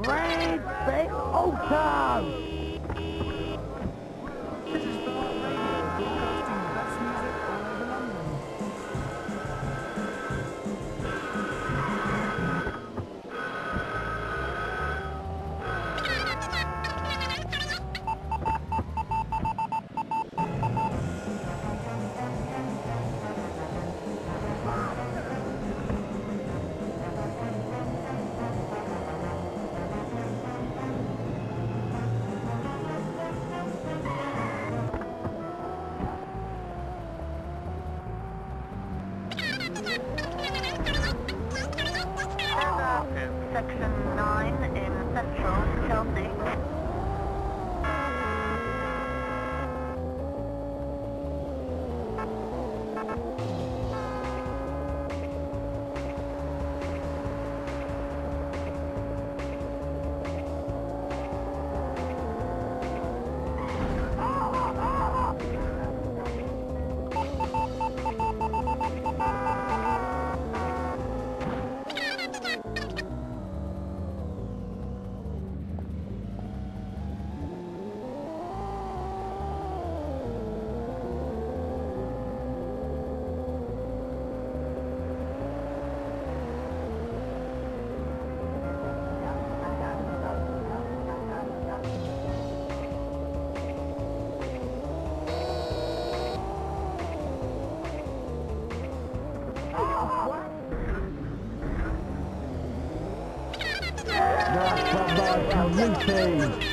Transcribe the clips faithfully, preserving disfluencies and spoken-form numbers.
Red Bit Auto! This is Far Radio, broadcasting the best music all over London. Section nine in Central Chelsea. That's what my committee!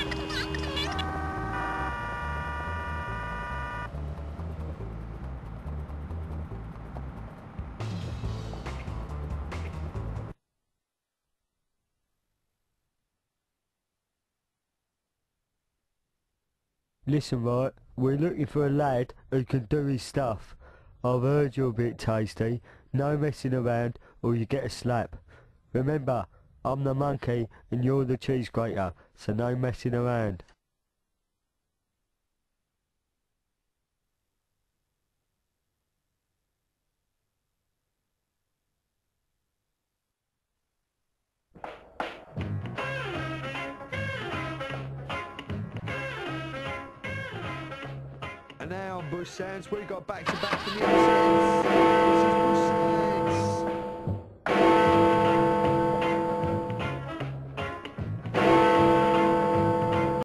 Listen, right, we're looking for a lad who can do his stuff. I've heard you're a bit tasty. No messing around or you get a slap. Remember, I'm the monkey and you're the cheese grater, so no messing around. And now, Bush Sands, we got back to back from the other side. This is Bush Sands.